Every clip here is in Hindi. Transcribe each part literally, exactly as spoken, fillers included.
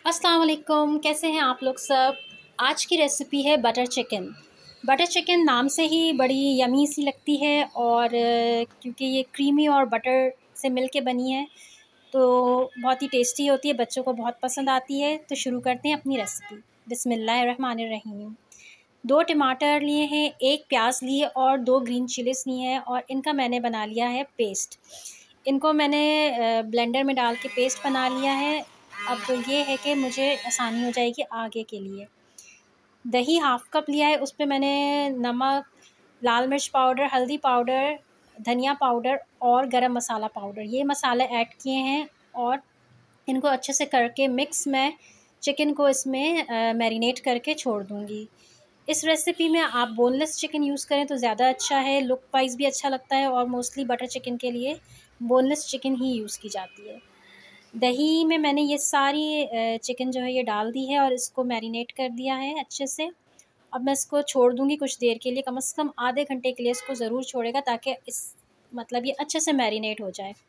अस्सलाम वालेकुम, कैसे हैं आप लोग सब। आज की रेसिपी है बटर चिकन। बटर चिकन नाम से ही बड़ी यमी सी लगती है और अ, क्योंकि ये क्रीमी और बटर से मिल के बनी है तो बहुत ही टेस्टी होती है, बच्चों को बहुत पसंद आती है। तो शुरू करते हैं अपनी रेसिपी। बिस्मिल्लाहिर्रहमानिर्रहीम। दो टमाटर लिए हैं, एक प्याज लिए और दो ग्रीन चिलीज लिए हैं और इनका मैंने बना लिया है पेस्ट। इनको मैंने ब्लेंडर में डाल के पेस्ट बना लिया है। अब ये है कि मुझे आसानी हो जाएगी आगे के लिए। दही हाफ़ कप लिया है, उस पे मैंने नमक, लाल मिर्च पाउडर, हल्दी पाउडर, धनिया पाउडर और गरम मसाला पाउडर, ये मसाले ऐड किए हैं और इनको अच्छे से करके मिक्स मैं चिकन को इसमें मैरिनेट करके छोड़ दूँगी। इस रेसिपी में आप बोनलेस चिकन यूज़ करें तो ज़्यादा अच्छा है, लुक वाइज़ भी अच्छा लगता है और मोस्टली बटर चिकन के लिए बोनलेस चिकन ही यूज़ की जाती है। दही में मैंने ये सारी चिकन जो है ये डाल दी है और इसको मैरिनेट कर दिया है अच्छे से। अब मैं इसको छोड़ दूँगी कुछ देर के लिए, कम से कम आधे घंटे के लिए इसको ज़रूर छोड़ेगा ताकि इस मतलब ये अच्छे से मैरिनेट हो जाए।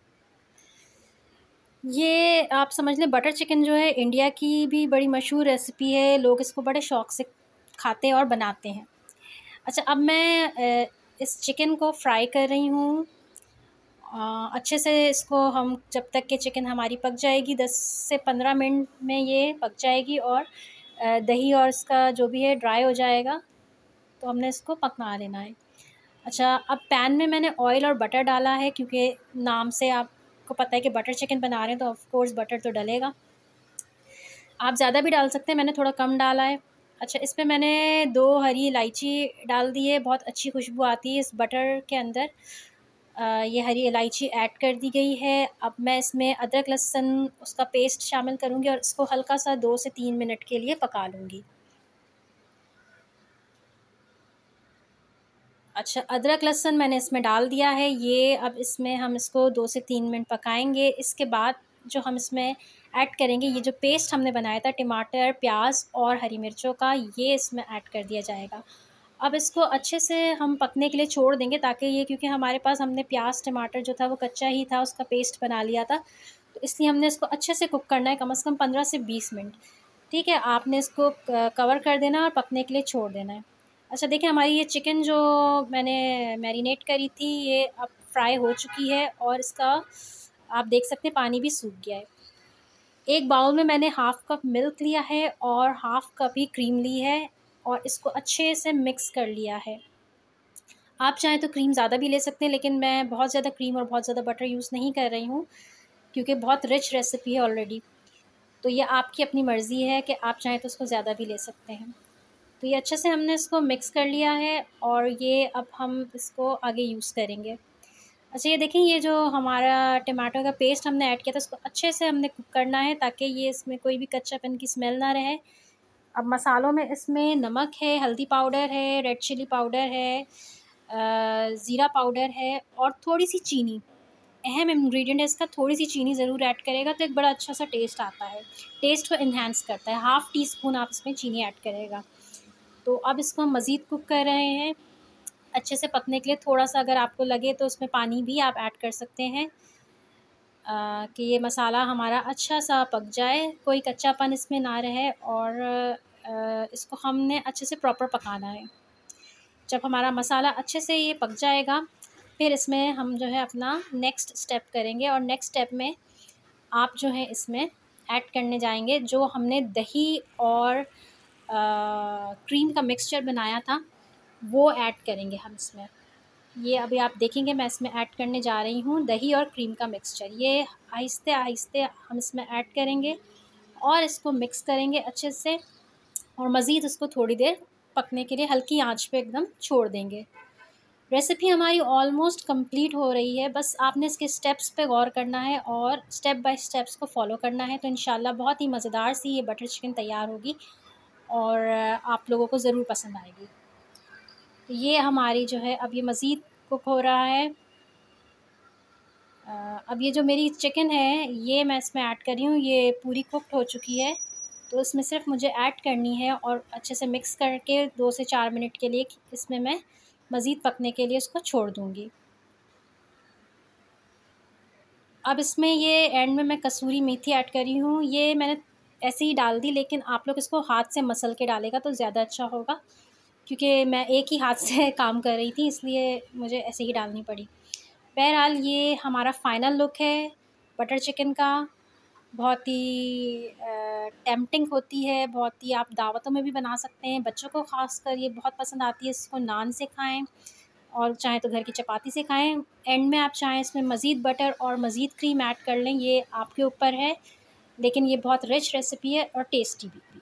ये आप समझ लें बटर चिकन जो है इंडिया की भी बड़ी मशहूर रेसिपी है, लोग इसको बड़े शौक़ से खाते हैं और बनाते हैं। अच्छा, अब मैं इस चिकन को फ्राई कर रही हूँ। अच्छे से इसको हम जब तक कि चिकन हमारी पक जाएगी, दस से पंद्रह मिनट में ये पक जाएगी और दही और इसका जो भी है ड्राई हो जाएगा, तो हमने इसको पका लेना है। अच्छा, अब पैन में मैंने ऑयल और बटर डाला है क्योंकि नाम से आपको पता है कि बटर चिकन बना रहे हैं तो ऑफ़ कोर्स बटर तो डलेगा। आप ज़्यादा भी डाल सकते हैं, मैंने थोड़ा कम डाला है। अच्छा, इस पे मैंने दो हरी इलायची डाल दी है, बहुत अच्छी खुशबू आती है इस बटर के अंदर। आ, ये हरी इलायची ऐड कर दी गई है। अब मैं इसमें अदरक लहसुन उसका पेस्ट शामिल करूँगी और इसको हल्का सा दो से तीन मिनट के लिए पका लूँगी। अच्छा, अदरक लहसुन मैंने इसमें डाल दिया है। ये अब इसमें हम इसको दो से तीन मिनट पकाएँगे। इसके बाद जो हम इसमें ऐड करेंगे, ये जो पेस्ट हमने बनाया था टमाटर, प्याज और हरी मिर्चों का, ये इसमें ऐड कर दिया जाएगा। अब इसको अच्छे से हम पकने के लिए छोड़ देंगे ताकि ये, क्योंकि हमारे पास हमने प्याज टमाटर जो था वो कच्चा ही था, उसका पेस्ट बना लिया था, तो इसलिए हमने इसको अच्छे से कुक करना है, कम से कम पंद्रह से बीस मिनट। ठीक है, आपने इसको कवर कर देना और पकने के लिए छोड़ देना है। अच्छा, देखिए हमारी ये चिकन जो मैंने मैरिनेट करी थी ये अब फ्राई हो चुकी है और इसका आप देख सकते हैं पानी भी सूख गया है। एक बाउल में मैंने हाफ़ कप मिल्क लिया है और हाफ़ कप ही क्रीम ली है और इसको अच्छे से मिक्स कर लिया है। आप चाहें तो क्रीम ज़्यादा भी ले सकते हैं, लेकिन मैं बहुत ज़्यादा क्रीम और बहुत ज़्यादा बटर यूज़ नहीं कर रही हूँ क्योंकि बहुत रिच रेसिपी है ऑलरेडी। तो ये आपकी अपनी मर्ज़ी है कि आप चाहें तो उसको ज़्यादा भी ले सकते हैं। तो ये अच्छे से हमने इसको मिक्स कर लिया है और ये अब हम इसको आगे यूज़ करेंगे। अच्छा, ये देखें, ये जो हमारा टमाटो का पेस्ट हमने ऐड किया था उसको अच्छे से हमने कुक करना है ताकि ये इसमें कोई भी कच्चापन की स्मेल ना रहे। अब मसालों में इसमें नमक है, हल्दी पाउडर है, रेड चिली पाउडर है, ज़ीरा पाउडर है और थोड़ी-सी चीनी। अहम इंग्रेडिएंट है इसका, थोड़ी-सी चीनी ज़रूर ऐड करेगा तो एक बड़ा अच्छा-सा टेस्ट आता है। टेस्ट को एनहांस करता है। हाफ़ टी स्पून आप इसमें चीनी ऐड करेगा। तो अब इसको हम मज़ीद कुक कर रहे हैं अच्छे से पकने के लिए। थोड़ा-सा अगर आपको लगे तो उसमें पानी भी आप ऐड कर सकते हैं कि ये मसाला हमारा अच्छा-सा पक जाए, कोई कच्चापन इसमें ना रहे और आ, इसको हमने अच्छे से प्रॉपर पकाना है। जब हमारा मसाला अच्छे से ये पक जाएगा, फिर इसमें हम जो है अपना नेक्स्ट स्टेप करेंगे और नेक्स्ट स्टेप में आप जो है इसमें ऐड करने जाएंगे जो हमने दही और क्रीम का मिक्सचर बनाया था, वो ऐड करेंगे हम इसमें। ये अभी आप देखेंगे मैं इसमें ऐड करने जा रही हूँ दही और क्रीम का मिक्सचर। ये आहिस्ते आहिस्ते हम इसमें ऐड करेंगे और इसको मिक्स करेंगे अच्छे से और मज़ीद इसको थोड़ी देर पकने के लिए हल्की आंच पे एकदम छोड़ देंगे। रेसिपी हमारी ऑलमोस्ट कंप्लीट हो रही है, बस आपने इसके स्टेप्स पे गौर करना है और स्टेप बाय स्टेप्स को फॉलो करना है, तो इंशाल्लाह बहुत ही मज़ेदार सी ये बटर चिकन तैयार होगी और आप लोगों को ज़रूर पसंद आएगी। तो ये हमारी जो है अब ये मज़ीद कुक हो रहा है। अब ये जो मेरी चिकन है ये मैं इसमें ऐड कर रही हूँ, ये पूरी कुकड हो चुकी है, तो इसमें सिर्फ मुझे ऐड करनी है और अच्छे से मिक्स करके दो से चार मिनट के लिए इसमें मैं मज़ीद पकने के लिए इसको छोड़ दूँगी। अब इसमें ये एंड में मैं कसूरी मेथी ऐड कर रही हूँ। ये मैंने ऐसे ही डाल दी, लेकिन आप लोग इसको हाथ से मसल के डालेगा तो ज़्यादा अच्छा होगा, क्योंकि मैं एक ही हाथ से काम कर रही थी, इसलिए मुझे ऐसे ही डालनी पड़ी। बहरहाल ये हमारा फ़ाइनल लुक है बटर चिकन का। बहुत ही टेम्पटिंग होती है, बहुत ही आप दावतों में भी बना सकते हैं। बच्चों को ख़ासकर ये बहुत पसंद आती है, इसको नान से खाएँ और चाहें तो घर की चपाती से खाएँ। एंड में आप चाहें इसमें मज़ीद बटर और मज़ीद क्रीम ऐड कर लें, ये आपके ऊपर है, लेकिन ये बहुत रिच रेसिपी है और टेस्टी भी।